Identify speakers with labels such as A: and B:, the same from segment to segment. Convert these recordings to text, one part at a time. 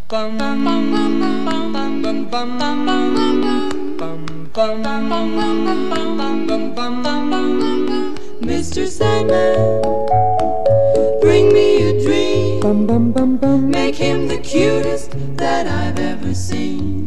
A: Mr. Sandman, bring me a dream. Make him the cutest that I've ever seen.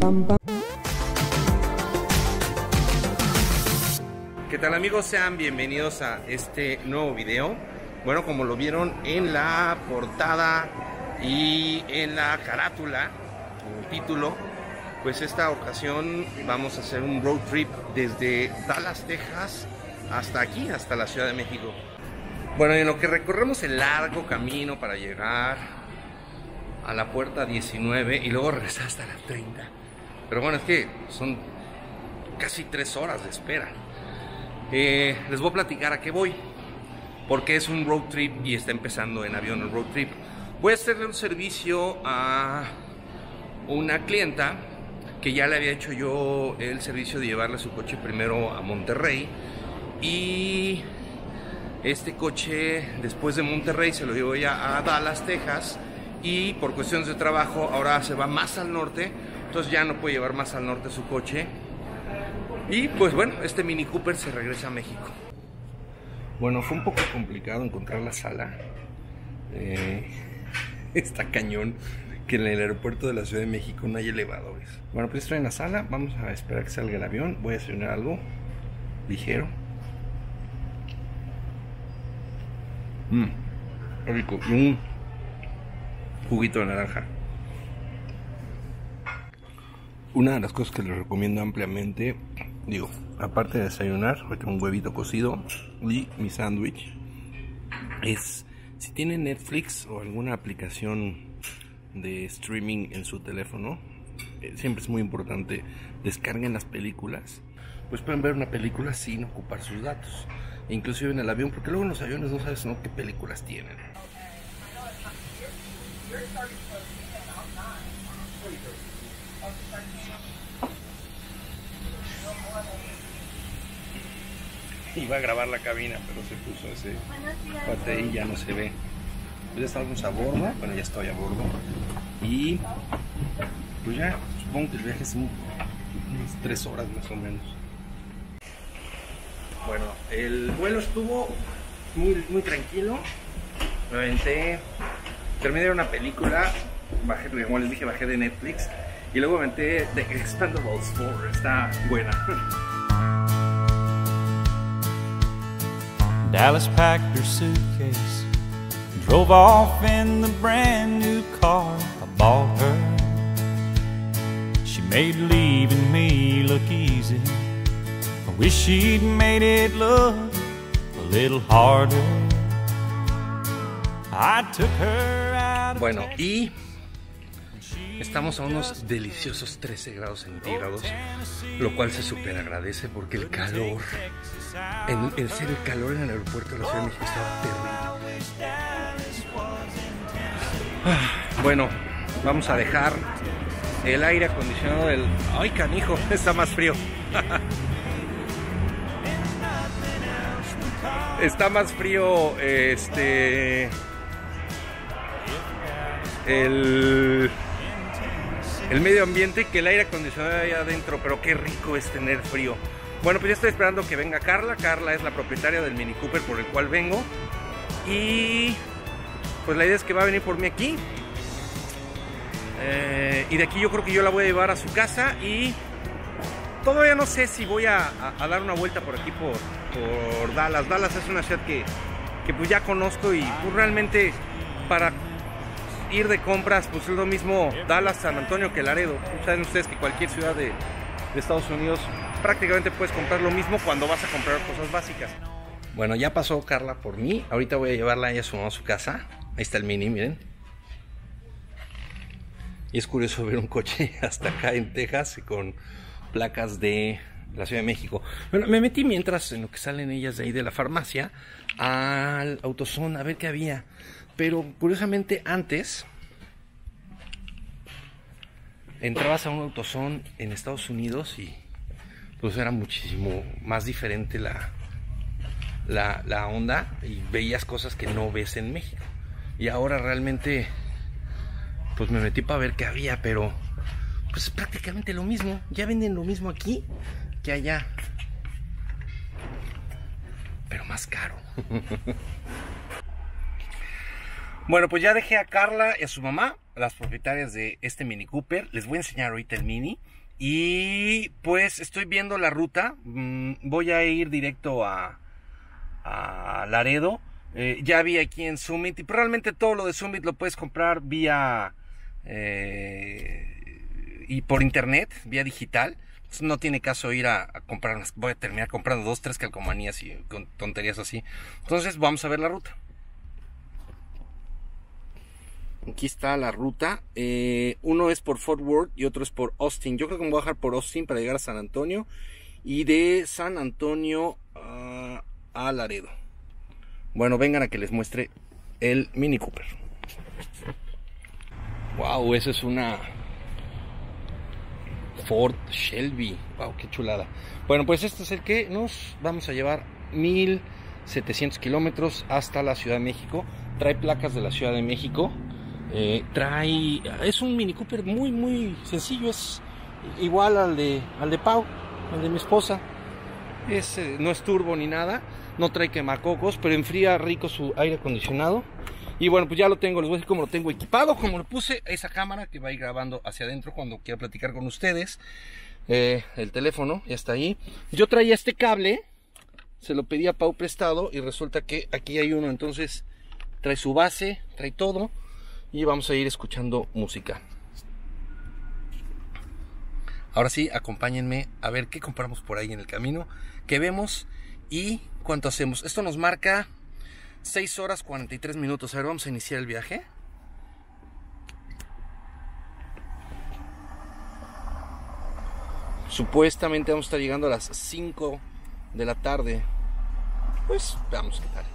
B: ¿Qué tal, amigos? Sean bienvenidos a este nuevo video. Bueno, como lo vieron en la portada y en la carátula, en el título, pues esta ocasión vamos a hacer un road trip desde Dallas, Texas, hasta aquí, hasta la Ciudad de México. Bueno, en lo que recorremos el largo camino para llegar a la puerta 19 y luego regresar hasta la 30. Pero bueno, es que son casi 3 horas de espera. Les voy a platicar a qué voy, porque es un road trip y está empezando en avión el road trip. Voy a hacerle un servicio a una clienta que ya le había hecho yo el servicio de llevarle su coche primero a Monterrey, y este coche después de Monterrey se lo llevo ya a Dallas, Texas, y por cuestiones de trabajo ahora se va más al norte, entonces ya no puede llevar más al norte su coche. Y pues bueno, este Mini Cooper se regresa a México. Bueno, fue un poco complicado encontrar la sala. Está cañón que en el aeropuerto de la Ciudad de México no hay elevadores. Bueno, pues estoy en la sala, vamos a esperar que salga el avión. Voy a desayunar algo ligero. Qué rico. Y un juguito de naranja. Una de las cosas que les recomiendo ampliamente, digo, aparte de desayunar, hoy tengo un huevito cocido y mi sándwich, es si tienen Netflix o alguna aplicación de streaming en su teléfono, siempre es muy importante descarguen las películas, pues pueden ver una película sin ocupar sus datos, inclusive en el avión, porque luego en los aviones no sabes, ¿no?, qué películas tienen. Iba a grabar la cabina, pero se puso ese cuate y ya no se ve. Ya estamos a bordo, bueno, ya estoy a bordo. Y pues ya, supongo que el viaje es unas 3 horas más o menos. Bueno, el vuelo estuvo muy tranquilo. Me aventé, terminé de ver una película, bajé, como les dije, bajé de Netflix. Y luego me aventé The Expendables 4, está buena.
C: Dallas packed her suitcase, drove off in the brand new car I bought her. She made leaving me look easy. I wish she'd made it look a little harder. I took her out of
B: Bueno, y estamos a unos deliciosos 13 grados centígrados, lo cual se súper agradece porque el calor, en serio, el calor en el aeropuerto de la Ciudad de México estaba terrible. Bueno, vamos a dejar el aire acondicionado del... ¡Ay, canijo! Está más frío. Está más frío, el medio ambiente que el aire acondicionado ahí adentro, pero qué rico es tener frío. Bueno, pues ya estoy esperando que venga Carla. Carla es la propietaria del Mini Cooper por el cual vengo. Y pues la idea es que va a venir por mí aquí. Y de aquí yo creo que yo la voy a llevar a su casa. Y todavía no sé si voy a dar una vuelta por aquí por Dallas. Dallas es una ciudad que pues ya conozco, y pues realmente para ir de compras pues es lo mismo Dallas, San Antonio que Laredo. Saben ustedes que cualquier ciudad de Estados Unidos prácticamente puedes comprar lo mismo cuando vas a comprar cosas básicas. Bueno, ya pasó Carla por mí. Ahorita voy a llevarla a ella a su casa. Ahí está el Mini, miren. Y es curioso ver un coche hasta acá en Texas con placas de la Ciudad de México. Bueno, me metí mientras en lo que salen ellas de ahí de la farmacia al AutoZone a ver qué había. Pero curiosamente antes entrabas a un AutoZone en Estados Unidos y pues era muchísimo más diferente la onda, y veías cosas que no ves en México. Y ahora realmente pues me metí para ver qué había, pero pues prácticamente lo mismo. Ya venden lo mismo aquí que allá, pero más caro. Bueno, pues ya dejé a Carla y a su mamá, las propietarias de este Mini Cooper. Les voy a enseñar ahorita el Mini. Y pues estoy viendo la ruta. Voy a ir directo a Laredo. Ya vi aquí en Summit. Y realmente todo lo de Summit lo puedes comprar vía y por internet, vía digital. Entonces no tiene caso ir a comprar. Voy a terminar comprando 2, 3 calcomanías y con tonterías así. Entonces vamos a ver la ruta. Aquí está la ruta. Uno es por Fort Worth y otro es por Austin. Yo creo que me voy a dejar por Austin para llegar a San Antonio. Y de San Antonio a Laredo. Bueno, vengan a que les muestre el Mini Cooper. Wow, esa es una Ford Shelby. Wow, qué chulada. Bueno, pues este es el que nos vamos a llevar 1700 kilómetros hasta la Ciudad de México. Trae placas de la Ciudad de México. Es un Mini Cooper muy sencillo. Es igual al de Pau, al de mi esposa. No es turbo ni nada. No trae quemacocos, pero enfría rico su aire acondicionado. Y bueno, pues ya lo tengo. Les voy a decir cómo lo tengo equipado. Como lo puse esa cámara que va a ir grabando hacia adentro cuando quiera platicar con ustedes. El teléfono ya está ahí. Yo traía este cable, se lo pedí a Pau prestado y resulta que aquí hay uno. Entonces trae su base, trae todo. Y vamos a ir escuchando música. Ahora sí, acompáñenme a ver qué compramos por ahí en el camino, qué vemos y cuánto hacemos. Esto nos marca 6 horas 43 minutos. A ver, vamos a iniciar el viaje. Supuestamente vamos a estar llegando a las 5 de la tarde. Pues veamos qué tal.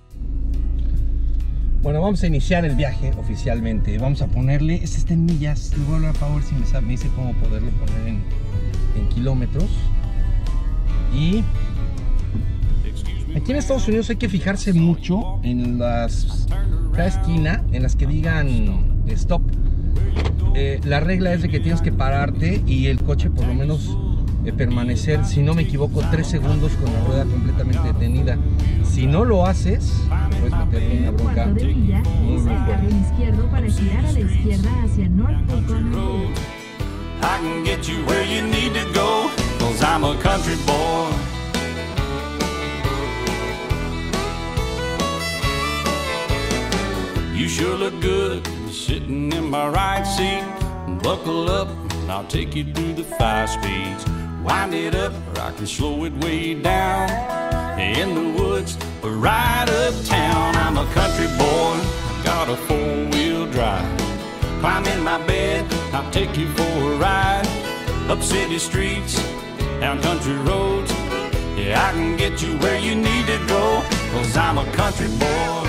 B: Bueno, vamos a iniciar el viaje oficialmente. Vamos a ponerle, este está en millas. Le voy a hablar a ver si me dice cómo poderlo poner en kilómetros. Y aquí en Estados Unidos hay que fijarse mucho en cada esquina, en las que digan stop. La regla es de que tienes que pararte y el coche por lo menos permanecer, si no me equivoco, 3 segundos con la rueda completamente detenida. Si no lo haces, puedes meter en una bronca muy fuerte.
D: Izquierdo para girar a la izquierda hacia North Oconee.
C: I can get you where you need to go, 'cause I'm a country boy. You sure look good sitting in my right seat. Buckle up, and I'll take you through the 5 speeds. Wind it up, or I can slow it way down. In the woods, or right uptown. I'm a country boy, got a 4-wheel drive. Climb in my bed, I'll take you for a ride. Up city streets, down country roads. Yeah, I can get you where you need to go, 'cause I'm a country boy.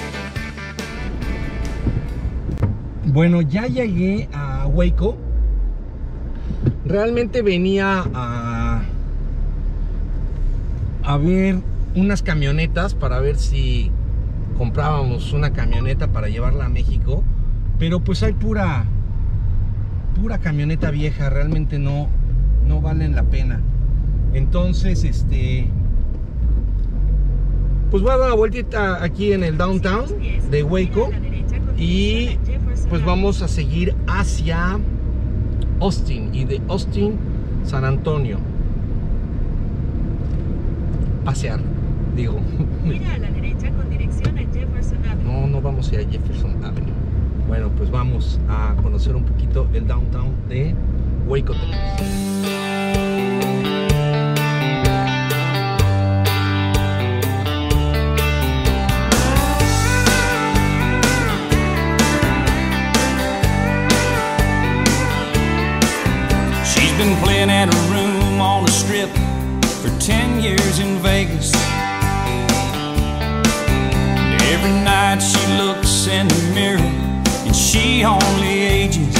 B: Bueno, ya llegué a Waco. Realmente venía a ver unas camionetas para ver si comprábamos una camioneta para llevarla a México, pero pues hay pura camioneta vieja, realmente no valen la pena. Entonces pues voy a dar una vueltita aquí en el downtown de Waco y pues vamos a seguir hacia Austin y de Austin San Antonio. Pasear, digo.
D: Mira a la derecha con dirección a Jefferson Avenue.
B: No vamos a ir a Jefferson Avenue. Bueno, pues vamos a conocer un poquito el downtown de Waco, Texas.
C: She's been playing at a room on the strip for 10 years in Vegas. And every night she looks in the mirror and she only ages.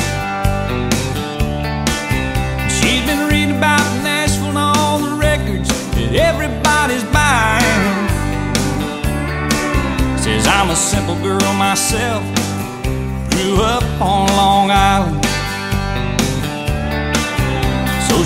C: She's been reading about Nashville and all the records that everybody's buying. Says I'm a simple girl myself, grew up on Long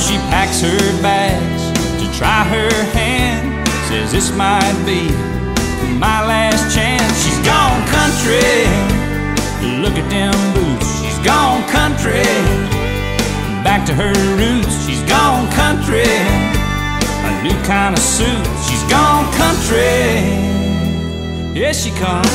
C: she packs her bags to try her hand. Says this might be my last chance. She's gone country. Look at them boots. She's gone country. Back to her roots. She's gone country. A new kind of suit. She's gone country. Here she comes.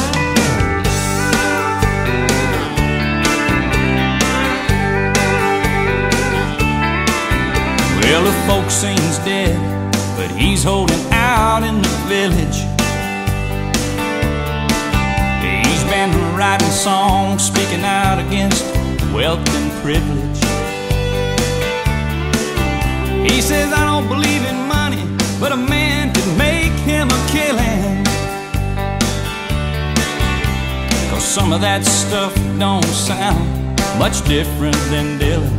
C: Well, the folk sings dead, but he's holding out in the village. He's been writing songs, speaking out against wealth and privilege. He says, I don't believe in money, but a man could make him a killing. 'Cause some of that stuff don't sound much different than Dylan.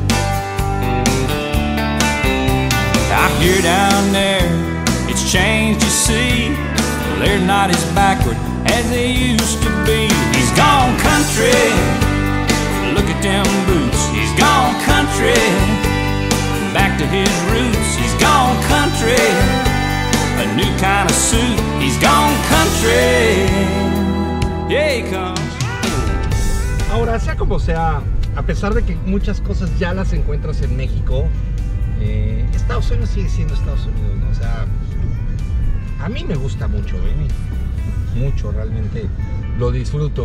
C: Out here down there, it's changed, you see. They're not as backward as they used to be. He's gone country. Look at them boots. He's gone country. Back to his roots. He's gone country. A new kind of suit. He's gone country. Yeah, he comes.
B: Ahora, sea como sea, a pesar de que muchas cosas ya las encuentras en México, Estados Unidos sigue siendo Estados Unidos, ¿no? O sea, a mí me gusta mucho, mucho, realmente lo disfruto.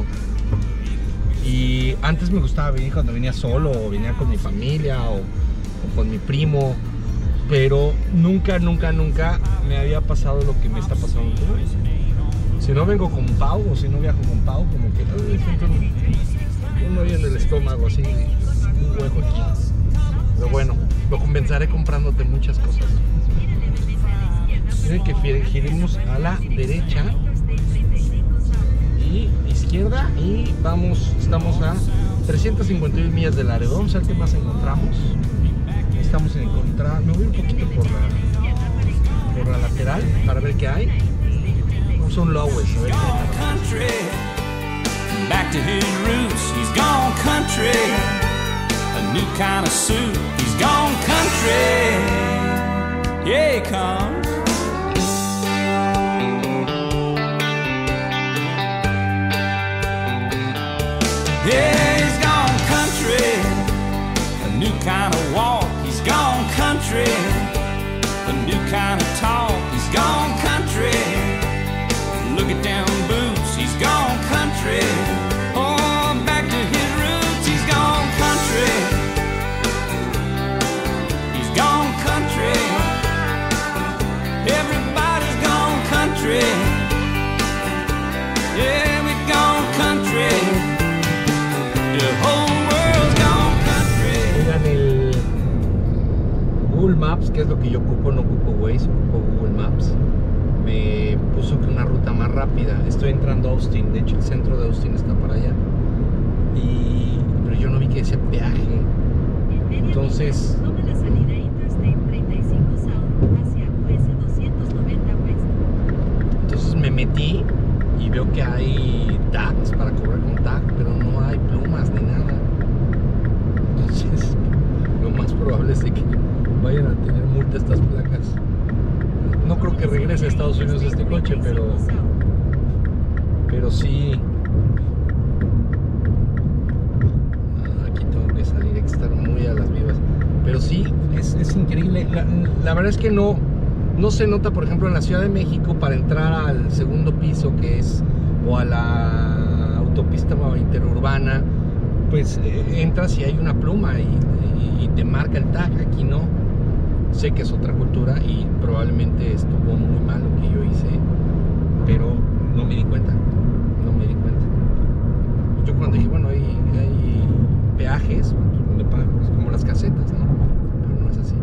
B: Y antes me gustaba venir cuando venía solo, o venía con mi familia, o con mi primo, pero nunca me había pasado lo que me está pasando hoy. Si no vengo con Pau, o si no viajo con Pau, como que siento un hoyo en el estómago, así, un hueco aquí. Pero bueno, lo compensaré comprándote muchas cosas. Miren que giremos a la derecha y izquierda y estamos a 351 millas de Laredo. Vamos a ver qué más encontramos. Estamos en encontrar, me voy un poquito por la lateral para ver qué hay. Vamos a un Lowes, a ver qué hay.
C: Back to his roots, he's gone country. A new kind of suit, he's gone country. Yeah, he comes. Yeah, he's gone country. A new kind of walk, he's gone country. A new kind of talk, he's gone country. Look at them boots, he's gone country. Oh, back to his roots, he's gone country. He's gone country. Everybody's gone country. Yeah, we've gone country. The whole world's gone country.
B: Miren el Google Maps, que es lo que yo ocupo, no ocupo Waze, ocupo Google Maps. Me puso que una ruta más rápida. Estoy entrando a Austin, de hecho el centro de Austin está para allá. Pero yo no vi que decía peaje. Entonces,
D: Tome la salida Interstate 35 South hacia US 290 West.
B: entonces me metí y veo que hay tags para cobrar con tag, pero no hay plumas ni nada. Entonces, lo más probable es de que vayan a tener multa estas placas. No creo que regrese a Estados Unidos este coche, pero sí. Aquí tengo que salir, hay que estar muy a las vivas. Pero sí, es increíble. La verdad es que no se nota, por ejemplo, en la Ciudad de México, para entrar al segundo piso, que es, o a la autopista interurbana, pues entras y hay una pluma y te marca el tag. Aquí no. Sé que es otra cultura y probablemente estuvo muy mal lo que yo hice, pero no me di cuenta. Yo cuando dije, bueno, hay peajes donde pagas como las casetas, ¿no? Pero no es así.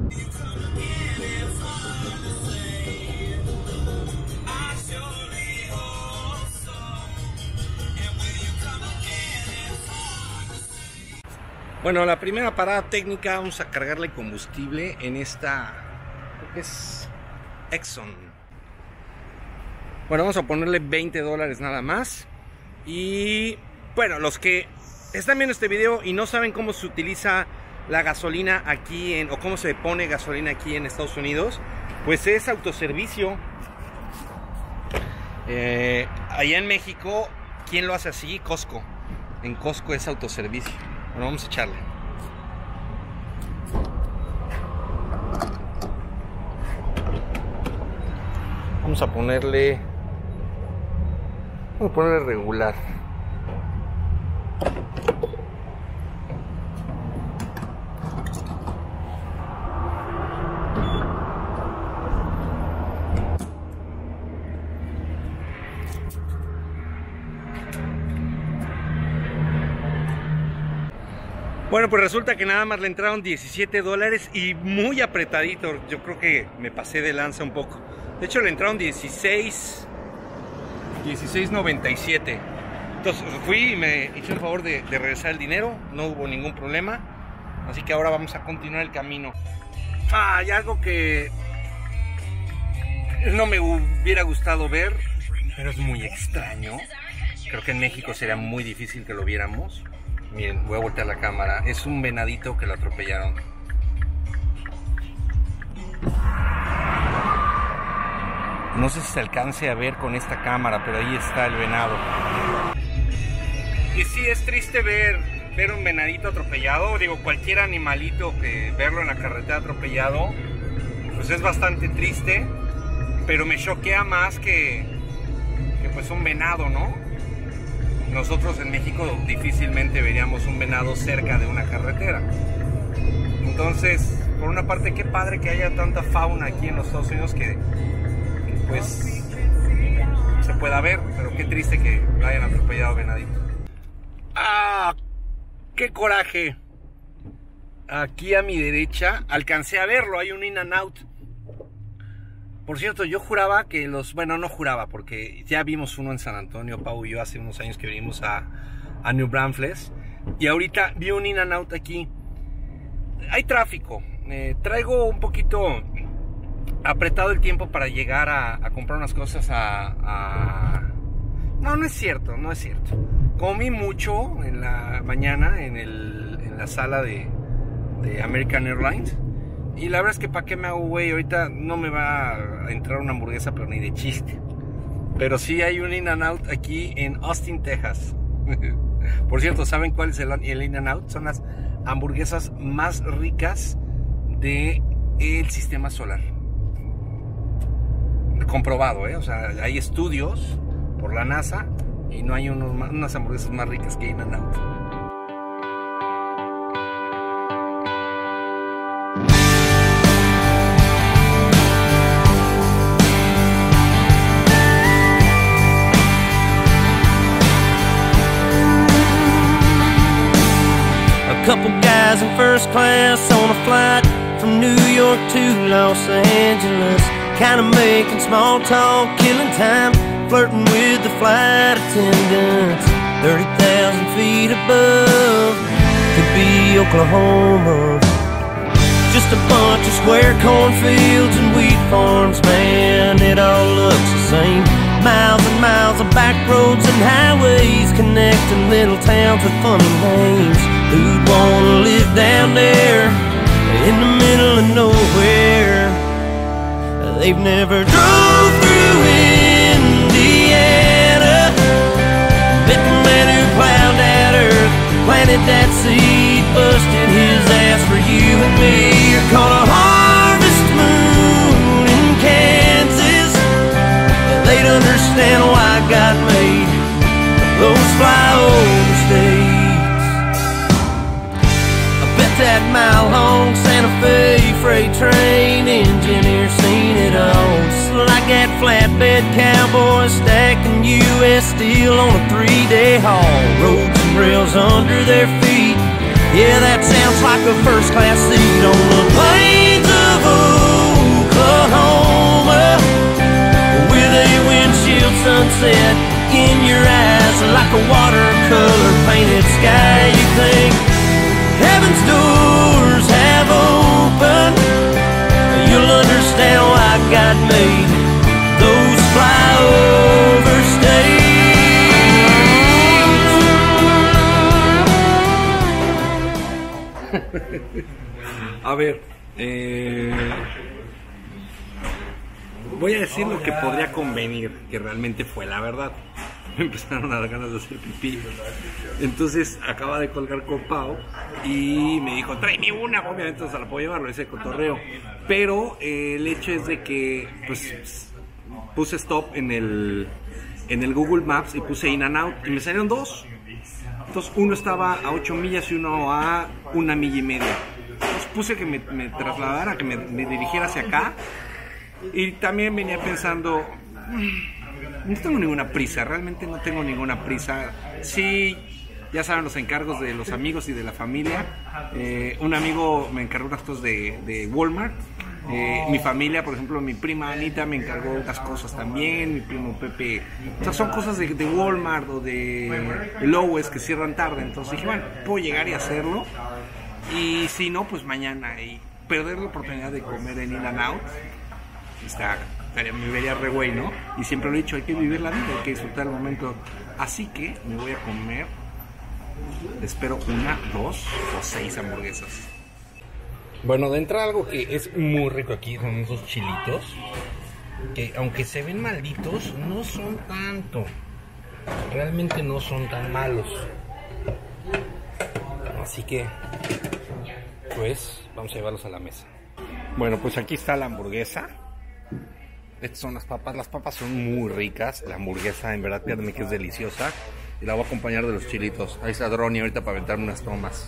B: Bueno, la primera parada técnica, vamos a cargarle combustible en esta, creo que es Exxon. Bueno, vamos a ponerle $20 nada más. Y bueno, los que están viendo este video y no saben cómo se utiliza la gasolina aquí o cómo se pone gasolina aquí en Estados Unidos, pues es autoservicio. Allá en México, ¿quién lo hace así? Costco. En Costco es autoservicio. Bueno, vamos a echarle. Vamos a ponerle regular. Bueno, pues resulta que nada más le entraron $17 y muy apretadito. Yo creo que me pasé de lanza un poco. De hecho le entraron 16.97. Entonces fui y me hice un favor de regresar el dinero. No hubo ningún problema. Así que ahora vamos a continuar el camino. Hay algo que no me hubiera gustado ver, pero es muy extraño. Creo que en México sería muy difícil que lo viéramos. Miren, voy a voltear la cámara. Es un venadito que lo atropellaron. No sé si se alcance a ver con esta cámara, pero ahí está el venado. Y sí, es triste ver un venadito atropellado. Digo, cualquier animalito que verlo en la carretera atropellado, pues es bastante triste. Pero me choquea más que pues un venado, ¿no? Nosotros en México difícilmente veríamos un venado cerca de una carretera. Entonces, por una parte, qué padre que haya tanta fauna aquí en los Estados Unidos que pues se pueda ver, pero qué triste que lo hayan atropellado venadito. ¡Ah! ¡Qué coraje! Aquí a mi derecha alcancé a verlo, hay un In-N-Out. Por cierto, yo juraba que bueno, no juraba, porque ya vimos uno en San Antonio, Pau y yo, hace unos años que vinimos a New Braunfels. Y ahorita vi un In-N-Out aquí. Hay tráfico. Traigo un poquito apretado el tiempo para llegar a comprar unas cosas No, no es cierto, no es cierto. Comí mucho en la mañana en la sala de American Airlines. Y la verdad es que para qué me hago güey, ahorita no me va a entrar una hamburguesa, pero ni de chiste. Pero sí hay un In-N-Out aquí en Austin, Texas. Por cierto, ¿saben cuál es el In-N-Out? Son las hamburguesas más ricas del sistema solar. Comprobado, o sea, hay estudios por la NASA y no hay unas hamburguesas más ricas que In-N-Out.
E: Couple guys in first class on a flight from New York to Los Angeles, kind of making small talk, killing time, flirting with the flight attendants. 30,000 feet above, could be Oklahoma. Just a bunch of square cornfields and wheat farms, man, it all looks the same. Miles and miles of back roads and highways connecting little towns with funny names. Who'd wanna live down there in the middle of nowhere? They've never drove through Indiana, met the man who plowed that earth, planted that seed, busted his ass for you and me. Or caught a harvest moon in Kansas. They'd understand why God made those flyover states. That mile-long Santa Fe freight train engineer seen it all. Just like that flatbed cowboy stacking U.S. steel on a 3-day haul. Roads and rails under their feet. Yeah, that sounds like a first-class seat on the plains of Oklahoma, with a windshield sunset in your eyes like a watercolor painted sky. You think heaven's doors have opened, you'll understand why God made those flyover states.
B: A ver, voy a decir lo que podría convenir, que realmente fue la verdad. Me empezaron a dar ganas de hacer pipí. Entonces acaba de colgar con Pau y me dijo, tráeme una, obviamente se la puedo llevar, lo hice cotorreo. Pero el hecho es de que pues puse stop en el Google Maps y puse in and out y me salieron dos. Entonces uno estaba a 8 millas y uno a 1,5 millas. Entonces puse que me trasladara, que me dirigiera hacia acá. Y también venía pensando, no tengo ninguna prisa, realmente no tengo ninguna prisa. Sí, ya saben los encargos de los amigos y de la familia. Un amigo me encargó unas cosas de Walmart. Mi familia, por ejemplo, mi prima Anita me encargó unas cosas también, mi primo Pepe. O sea, son cosas de Walmart o de Lowe's que cierran tarde. Entonces dije, bueno, puedo llegar y hacerlo. Y si no, pues mañana. Y perder la oportunidad de comer en In and Out, me vería re güey, ¿no? Y siempre lo he dicho, hay que vivir la vida, hay que disfrutar el momento. Así que me voy a comer, espero 1, 2 o 6 hamburguesas. Bueno, de entrada algo que es muy rico aquí son esos chilitos, que aunque se ven malditos, no son tanto. Realmente no son tan malos. Así que, pues, vamos a llevarlos a la mesa. Bueno, pues aquí está la hamburguesa. Estas son las papas son muy ricas. La hamburguesa, en verdad, créanme que es deliciosa. Y la voy a acompañar de los chilitos. Ahí está Ronnie ahorita para aventarme unas tomas.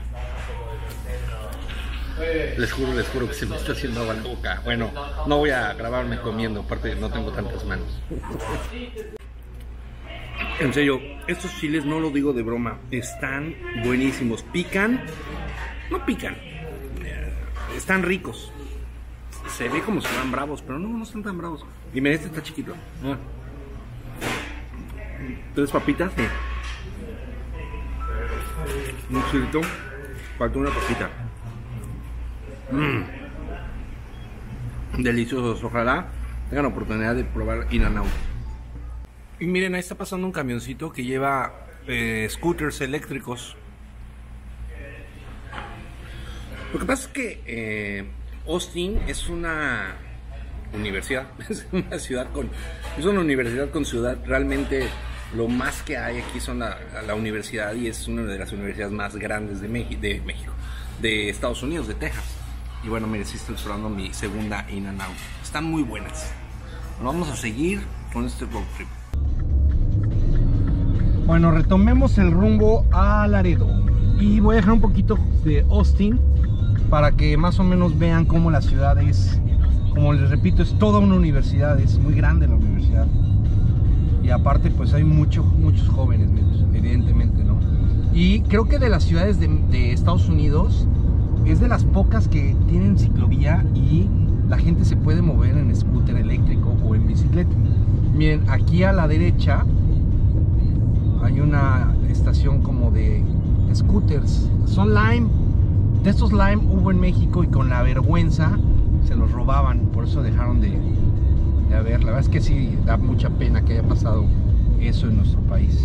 B: Les juro que se me está haciendo agua en la boca. Bueno, no voy a grabarme comiendo, aparte no tengo tantas manos. En serio, estos chiles no lo digo de broma, están buenísimos. Pican, no pican, están ricos. Se ve como si fueran bravos, pero no están tan bravos. Y miren, este está chiquito. ¿3 papitas? Sí. Un chilito, falta una papita. Deliciosos, ojalá tengan la oportunidad de probar In and Out. Y miren, ahí está pasando un camioncito que lleva scooters eléctricos. Lo que pasa es que Austin es una universidad, es una universidad con ciudad. Realmente lo más que hay aquí son la universidad, y es una de las universidades más grandes de México, de Estados Unidos, de Texas. Y bueno, mire, sí estoy probando mi segunda In and Out. Están muy buenas. Bueno, vamos a seguir con este road trip. Bueno, retomemos el rumbo a Laredo. Y voy a dejar un poquito de Austin para que más o menos vean cómo la ciudad es. Como les repito, es toda una universidad, es muy grande la universidad. Y aparte, pues hay muchos jóvenes, evidentemente, ¿no? Y creo que de las ciudades de Estados Unidos es de las pocas que tienen ciclovía y la gente se puede mover en scooter eléctrico o en bicicleta. Miren, aquí a la derecha hay una estación como de scooters. Son Lime. De estos Lime hubo en México y con la vergüenza se los robaban. Por eso dejaron de haber. La verdad es que sí da mucha pena que haya pasado eso en nuestro país.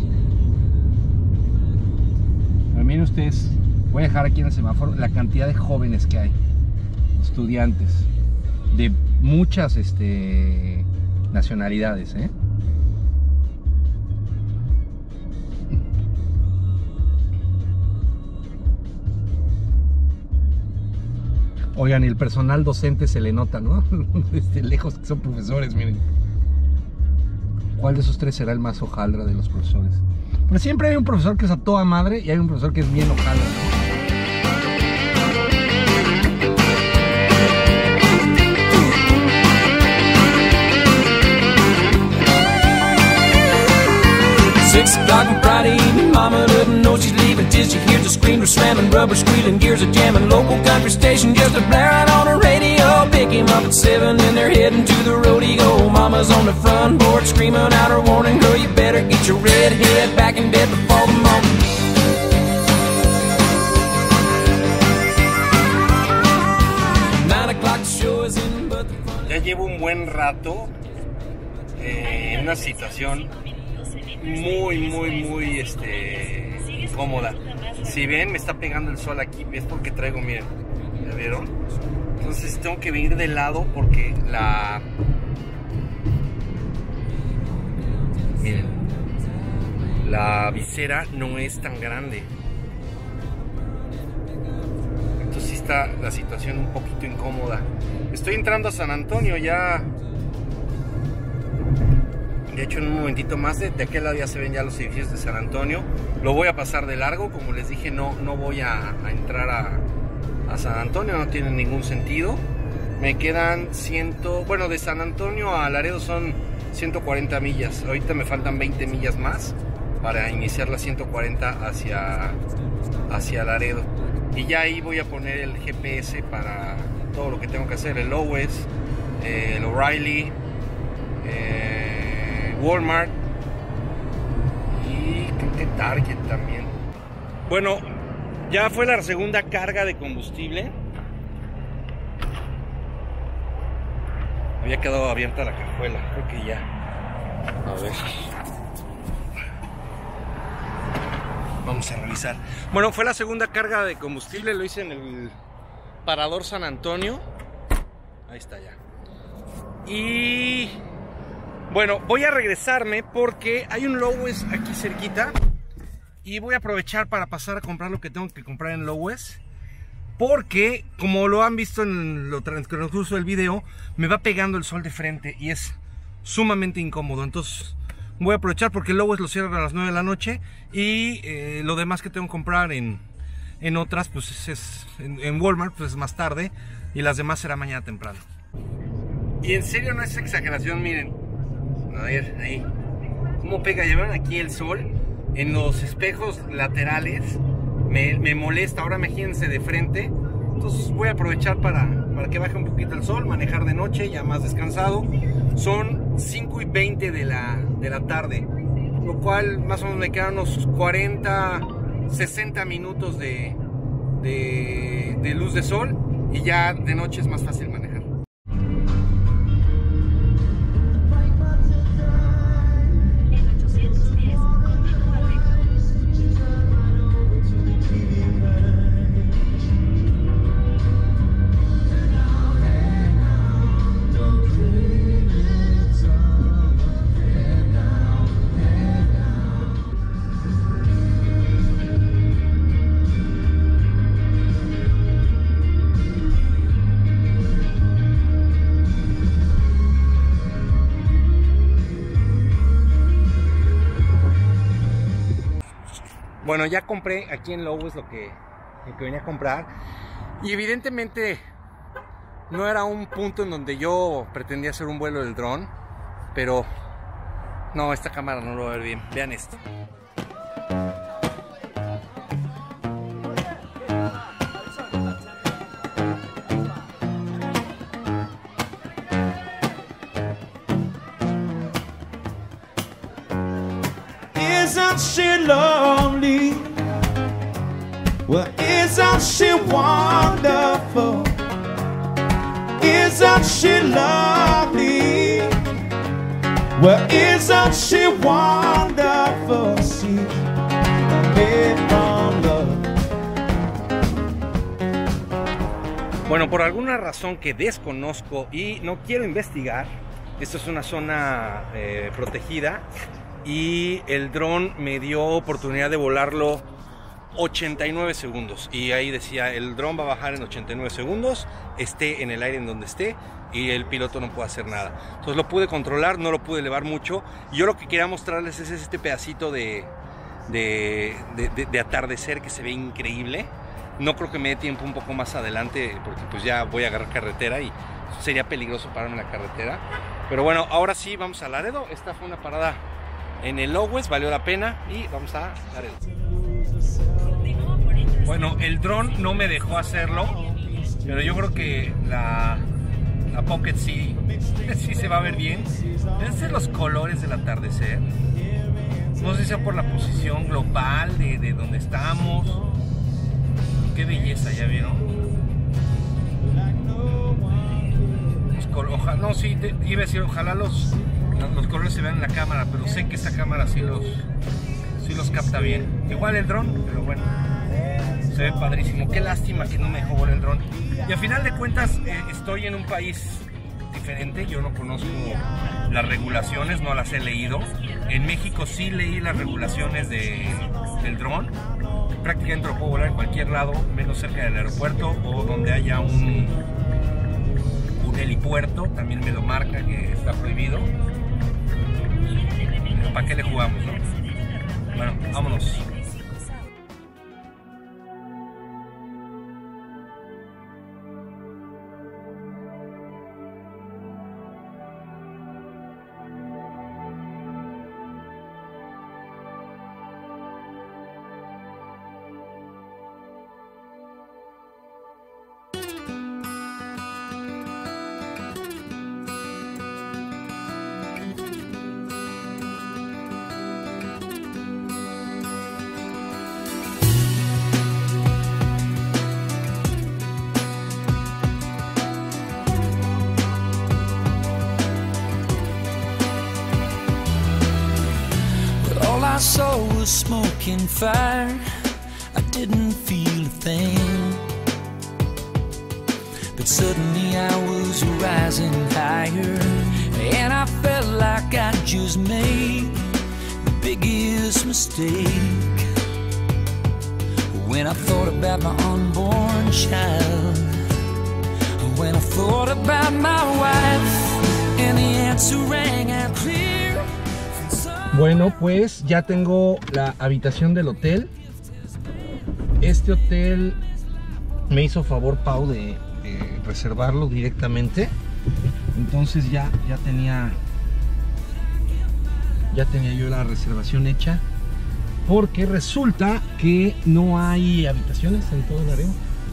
B: Pero miren ustedes, voy a dejar aquí en el semáforo la cantidad de jóvenes que hay, estudiantes de muchas nacionalidades, Oigan, y el personal docente se le nota, ¿no? Lejos que son profesores, miren. ¿Cuál de esos 3 será el más hojaldra de los profesores? Pero siempre hay un profesor que es a toda madre y hay un profesor que es bien hojaldra, ¿no?
F: 6 o'clock on Friday evening, mama doesn't know she's leaving till she hears the screamer slamming, rubber squealing, gears are jamming, local country station just a blaring on the radio. Pick him up at 7 and they're heading to the rodeo. Mama's on the front porch screaming out her warning, girl, you better get your red head back in bed before the morning.
B: Ya llevo un buen rato en una situación muy incómoda. Si ven, me está pegando el sol aquí, es porque traigo, miren, ¿ya vieron? Entonces tengo que venir de lado porque miren, la visera no es tan grande. Entonces sí está la situación un poquito incómoda. Estoy entrando a San Antonio ya. De hecho, en un momentito más de aquel lado ya se ven ya los edificios de San Antonio. Lo voy a pasar de largo, como les dije, no voy a entrar a San Antonio, no tiene ningún sentido. Me quedan bueno, de San Antonio a Laredo son 140 millas. Ahorita me faltan 20 millas más para iniciar las 140 hacia Laredo. Y ya ahí voy a poner el GPS para todo lo que tengo que hacer, el Lowes, el O'Reilly, Walmart y creo que Target también. Bueno, ya fue la segunda carga de combustible. Había quedado abierta la cajuela, creo que ya. A ver. Vamos a revisar. Bueno, fue la segunda carga de combustible, lo hice en el Parador San Antonio. Ahí está ya. Y bueno, voy a regresarme porque hay un Lowes aquí cerquita y voy a aprovechar para pasar a comprar lo que tengo que comprar en Lowes, porque como lo han visto en lo transcurso del video, me va pegando el sol de frente y es sumamente incómodo. Entonces voy a aprovechar porque el Lowes lo cierran a las 9 de la noche y lo demás que tengo que comprar en otras, pues en Walmart, pues es más tarde, y las demás será mañana temprano. Y en serio no es exageración, miren. A ver, ahí. ¿Cómo pega? ¿Ya ven aquí el sol? En los espejos laterales. Me molesta. Ahora imagínense de frente. Entonces voy a aprovechar para que baje un poquito el sol. Manejar de noche, ya más descansado. Son 5:20 de la tarde. Lo cual más o menos me quedan unos 40, 60 minutos de luz de sol. Y ya de noche es más fácil manejar. Bueno, ya compré aquí en Lowes lo que venía a comprar. Y evidentemente no era un punto en donde yo pretendía hacer un vuelo del dron. Pero no, esta cámara no lo va a ver bien. Vean esto.
G: Isn't she lovely? Well, isn't she wonderful? Isn't she lovely? Well, isn't she wonderful? She's made from love.
B: Bueno, por alguna razón que desconozco y no quiero investigar, esto es una zona protegida. Y el dron me dio oportunidad de volarlo 89 segundos. Y ahí decía, el dron va a bajar en 89 segundos, esté en el aire en donde esté, y el piloto no puede hacer nada. Entonces lo pude controlar, no lo pude elevar mucho. Y yo lo que quería mostrarles es este pedacito de atardecer que se ve increíble. No creo que me dé tiempo un poco más adelante, porque pues ya voy a agarrar carretera y sería peligroso pararme en la carretera. Pero bueno, ahora sí vamos a Laredo. Esta fue una parada en el Lowes, valió la pena y vamos a Laredo. Bueno, el dron no me dejó hacerlo, pero yo creo que la Pocket sí se va a ver bien. Desde los colores del atardecer, no sé si sea por la posición global de donde estamos. Qué belleza, ¿ya vieron? Ojalá, no, sí, iba a decir, ojalá los colores se vean en la cámara, pero sé que esta cámara sí los capta bien. Igual el dron, pero bueno. Se ve padrísimo. Qué lástima que no me dejó volar el dron. Y a final de cuentas estoy en un país diferente. Yo no conozco las regulaciones, no las he leído. En México sí leí las regulaciones del dron. Prácticamente lo puedo volar en cualquier lado, menos cerca del aeropuerto o donde haya un helipuerto. También me lo marca que está prohibido. ¿Para qué le jugamos, no? Bueno, vámonos.
F: I saw was smoke and fire. I didn't feel a thing. But suddenly I was rising higher, and I felt like I just made the biggest mistake. When I thought about my unborn child, when I thought about my wife, and the answer rang out clear.
B: Bueno, pues ya tengo la habitación del hotel. Este hotel me hizo favor Pau de reservarlo directamente. Entonces ya tenía yo la reservación hecha. Porque resulta que no hay habitaciones en todo el área.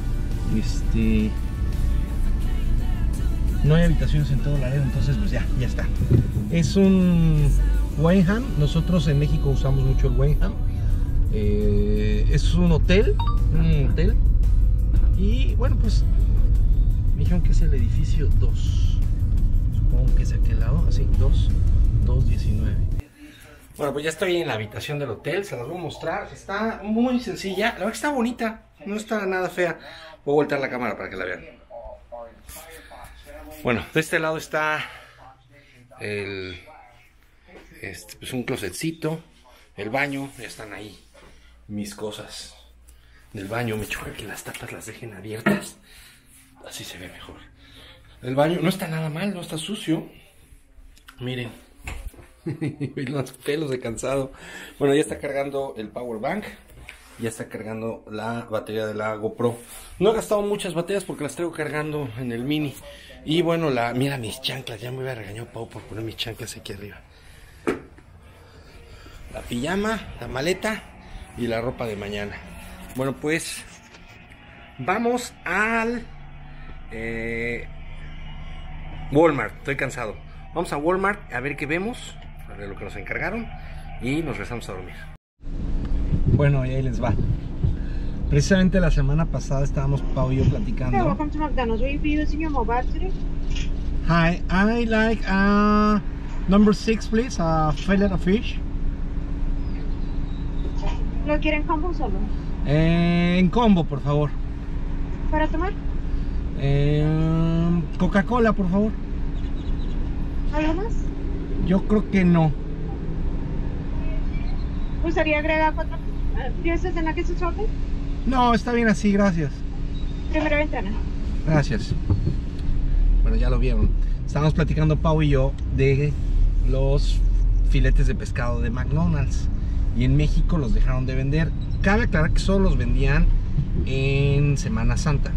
B: No hay habitaciones en todo el área, entonces pues ya está. Es un Wyndham. Nosotros en México usamos mucho el Wyndham. Es un hotel. Y bueno, pues me dijeron que es el edificio 2. Supongo que es aquel lado, así, 219. Bueno, pues ya estoy en la habitación del hotel, se las voy a mostrar. Está muy sencilla, la verdad que está bonita, no está nada fea. Voy a voltear la cámara para que la vean. Bueno, de este lado está pues un closetcito, el baño, ya están ahí mis cosas del baño. Me choca que las tapas las dejen abiertas, así se ve mejor. El baño no está nada mal, no está sucio. Miren, los pelos de cansado. Bueno, ya está cargando el power bank, ya está cargando la batería de la GoPro. No he gastado muchas baterías porque las traigo cargando en el Mini. Y bueno, mira mis chanclas, ya me hubiera regañado Pau por poner mis chanclas aquí arriba. La pijama, la maleta y la ropa de mañana. Bueno, pues vamos al Walmart. Estoy cansado. Vamos a Walmart a ver qué vemos, a ver lo que nos encargaron y nos regresamos a dormir. Bueno, y ahí les va. Precisamente la semana pasada estábamos Pau y yo platicando.
H: Hey, welcome to McDonald's. Will you be using your mobile today?
B: Hi, I like number 6 please, fillet of fish.
H: ¿Lo quieren combo solo?
B: En combo, por favor.
H: ¿Para tomar?
B: Coca-Cola, por favor.
H: ¿Algo más?
B: Yo creo que no.
H: ¿Gustaría agregar 4 piezas de nuggets de chocolate?
B: No, está bien así, gracias.
H: Primera ventana.
B: Gracias. Bueno, ya lo vieron. Estábamos platicando Pau y yo de los filetes de pescado de McDonald's. Y en México los dejaron de vender. Cabe aclarar que solo los vendían en Semana Santa.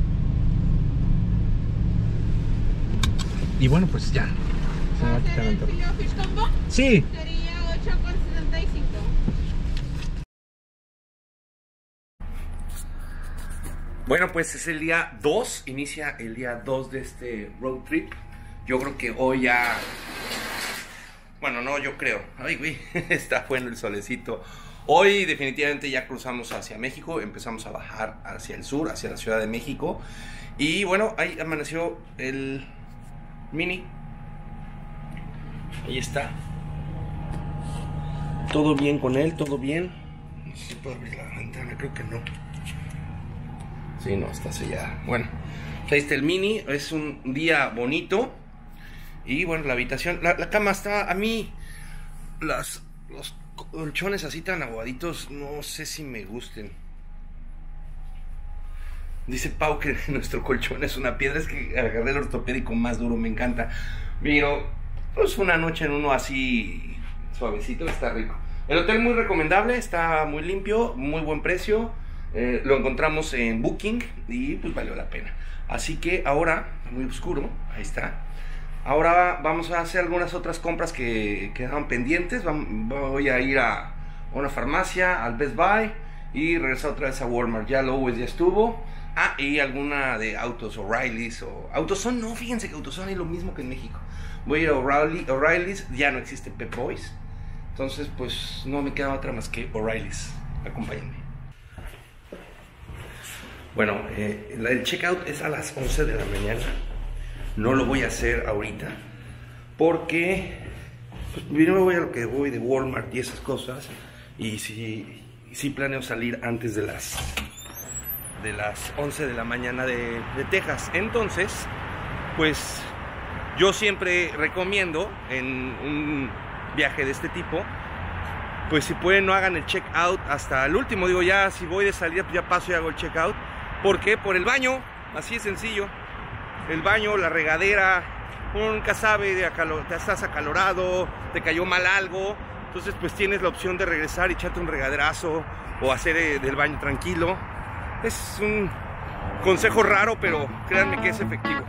B: Y bueno, pues ya. Se me va a quitar el antojo. Sí.
H: Sería 8,75.
B: Bueno, pues es el día 2. Inicia el día 2 de este road trip. Yo creo que hoy ya... Bueno, no, yo creo. Ay, güey, está bueno el solecito. Hoy definitivamente ya cruzamos hacia México. Empezamos a bajar hacia el sur, hacia la Ciudad de México. Y bueno, ahí amaneció el Mini. Ahí está. Todo bien con él, todo bien. No sé si puedo abrir la ventana, creo que no. Sí, no, está sellada. Bueno, ahí está el Mini. Es un día bonito. Y bueno, la habitación, la cama está, a mí, los colchones así tan aguaditos, no sé si me gusten. Dice Pau que nuestro colchón es una piedra, es que agarré el ortopédico más duro, me encanta. Pero, pues una noche en uno así suavecito está rico. El hotel muy recomendable, está muy limpio, muy buen precio. Lo encontramos en Booking y pues valió la pena. Así que ahora, muy oscuro, ahí está. Ahora vamos a hacer algunas otras compras que quedaban pendientes. Voy a ir a una farmacia, al Best Buy y regresar otra vez a Walmart. Ya Lowe's ya estuvo. Ah, y alguna de autos, O'Reilly's o AutoZone. No, fíjense que AutoZone es lo mismo que en México. Voy a ir a O'Reilly's, ya no existe Pep Boys. Entonces, pues no me queda otra más que O'Reilly's. Acompáñenme. Bueno, el checkout es a las 11 de la mañana. No lo voy a hacer ahorita porque pues, primero voy a lo que voy de Walmart y esas cosas. Y sí planeo salir antes de las 11 de la mañana de Texas. Entonces, pues yo siempre recomiendo en un viaje de este tipo, pues si pueden no hagan el checkout hasta el último. Digo, ya si voy de salida pues ya paso y hago el checkout. ¿Por qué? Por el baño, así de sencillo. El baño, la regadera, uno nunca sabe, te estás acalorado, te cayó mal algo, entonces pues tienes la opción de regresar y echarte un regaderazo o hacer del baño tranquilo. Es un consejo raro, pero créanme que es efectivo.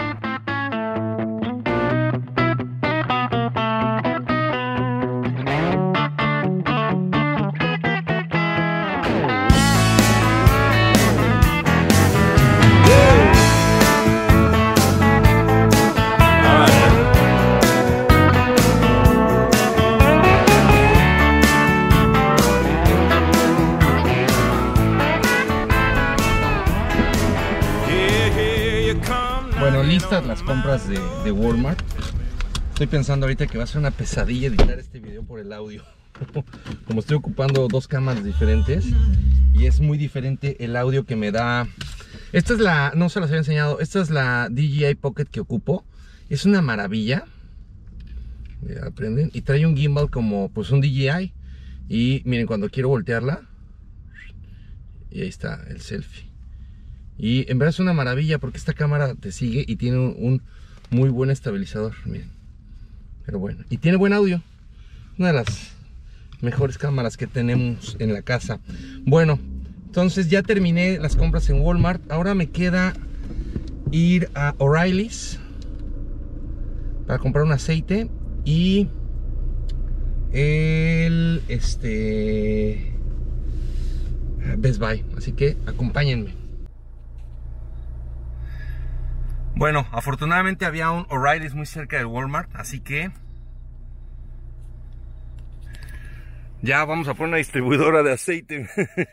B: Bueno, listas las compras de Walmart. Estoy pensando ahorita que va a ser una pesadilla editar este video por el audio. Como estoy ocupando dos cámaras diferentes y es muy diferente el audio que me da. Esta es la, no se las había enseñado, esta es la DJI Pocket que ocupo. Es una maravilla. Ya aprenden. Y trae un gimbal como pues un DJI. Y miren, cuando quiero voltearla, y ahí está el selfie. Y en verdad es una maravilla porque esta cámara te sigue y tiene un muy buen estabilizador, miren. Pero bueno, y tiene buen audio. Una de las mejores cámaras que tenemos en la casa. Bueno, entonces ya terminé las compras en Walmart. Ahora me queda ir a O'Reilly's para comprar un aceite y el Best Buy. Así que acompáñenme. Bueno, afortunadamente había un O'Reilly's muy cerca del Walmart, así que ya vamos a poner una distribuidora de aceite.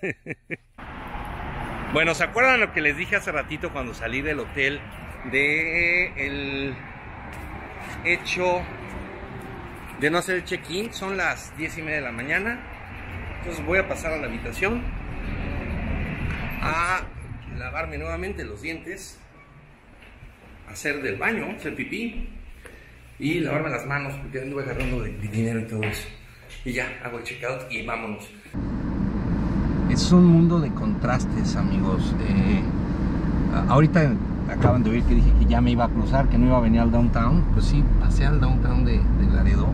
B: Bueno, ¿se acuerdan lo que les dije hace ratito cuando salí del hotel? De el hecho de no hacer el check-in. Son las 10:30 de la mañana. Entonces voy a pasar a la habitación a lavarme nuevamente los dientes, hacer del baño, hacer pipí y lavarme las manos porque ando agarrando de dinero y todo eso. Y ya, hago el checkout y vámonos. Es un mundo de contrastes, amigos. Ahorita acaban de oír que dije que ya me iba a cruzar, que no iba a venir al downtown. Pues sí, pasé al downtown de Laredo.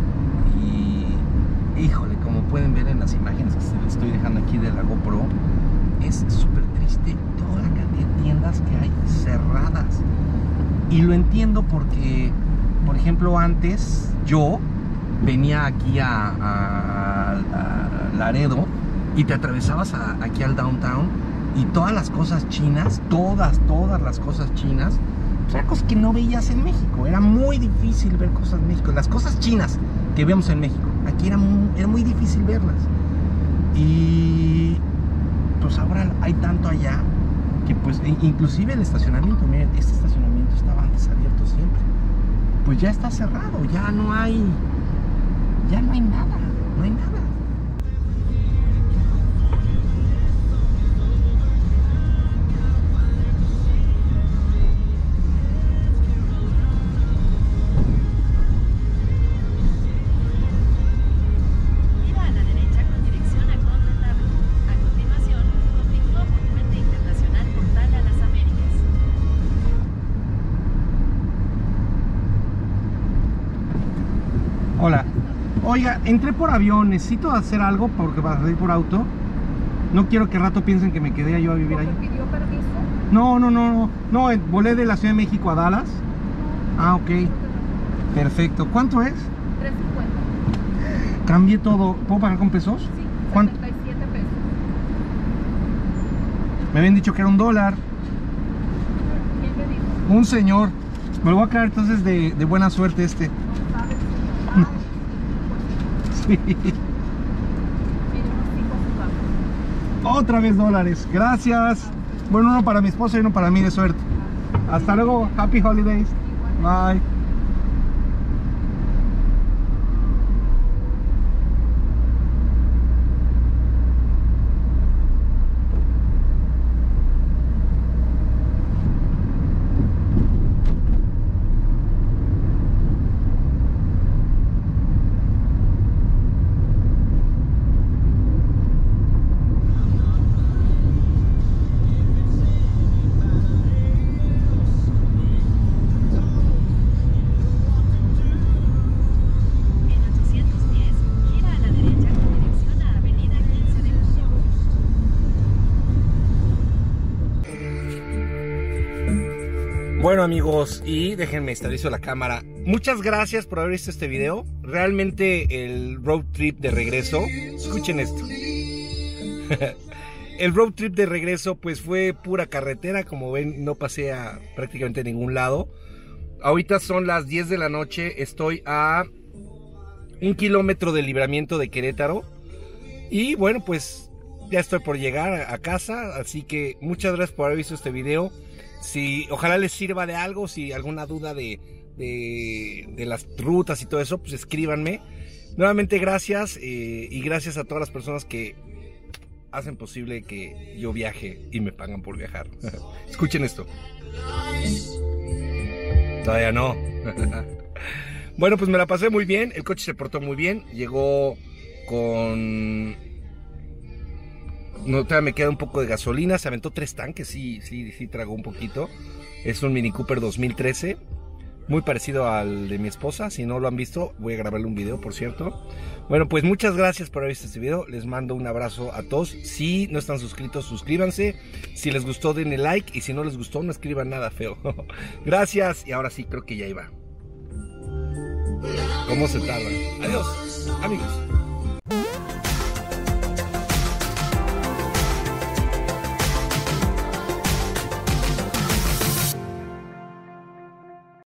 B: Y híjole, como pueden ver en las imágenes que se les estoy dejando aquí de la GoPro, es súper triste toda la cantidad de tiendas que hay cerradas. Y lo entiendo porque, por ejemplo, antes yo venía aquí a Laredo y te atravesabas aquí al downtown y todas las cosas chinas, todas las cosas chinas, pues eran cosas que no veías en México. Era muy difícil ver cosas en México. Las cosas chinas que vemos en México, aquí era muy difícil verlas. Y pues ahora hay tanto allá que pues inclusive el estacionamiento, miren, este estacionamiento estaba antes abierto siempre, pues ya está cerrado, ya no hay nada, no hay nada. Oiga, entré por avión, necesito hacer algo porque para salir por auto. No quiero que rato piensen que me quedé yo a vivir ahí.
I: ¿Pidió permiso?
B: No, volé de la Ciudad de México a Dallas. Ah, ok. Perfecto. ¿Cuánto es?
I: 3.50.
B: Cambié todo. ¿Puedo pagar con pesos?
I: Sí,
B: ¿Cuánto?
I: 77 pesos.
B: Me habían dicho que era $1.
I: ¿Quién le dijo?
B: Un señor. Me lo voy a quedar entonces de buena suerte este.
I: No sabe el señor.
B: Sí.
I: Tiene unos hijos jugando.
B: Otra vez $. Gracias. Bueno, uno para mi esposa y uno para mí, de suerte. Hasta luego. Happy holidays. Bye.
D: En 800 pies, gira a la derecha con dirección a Avenida 15 de Julio.
B: Bueno, amigos, y déjenme estabilizo la cámara. Muchas gracias por haber visto este video. Realmente el road trip de regreso, escuchen esto. El road trip de regreso pues fue pura carretera. Como ven, no pasé a prácticamente ningún lado. Ahorita son las 10 de la noche. Estoy a 1 kilómetro del Libramiento de Querétaro. Y bueno, pues ya estoy por llegar a casa. Así que muchas gracias por haber visto este video. Ojalá les sirva de algo. Si alguna duda de las rutas y todo eso, pues escríbanme. Nuevamente gracias, y gracias a todas las personas que hacen posible que yo viaje y me pagan por viajar. Escuchen esto. Todavía no. Bueno, pues me la pasé muy bien. El coche se portó muy bien. Llegó con... No, todavía me queda un poco de gasolina. Se aventó 3 tanques. Sí tragó un poquito. Es un Mini Cooper 2013. Muy parecido al de mi esposa. Si no lo han visto, voy a grabarle un video, por cierto. Bueno, pues muchas gracias por haber visto este video. Les mando un abrazo a todos. Si no están suscritos, suscríbanse. Si les gustó, denle like. Y si no les gustó, no escriban nada feo. Gracias. Y ahora sí, creo que ya iba. ¿Cómo se tarda? Adiós, amigos.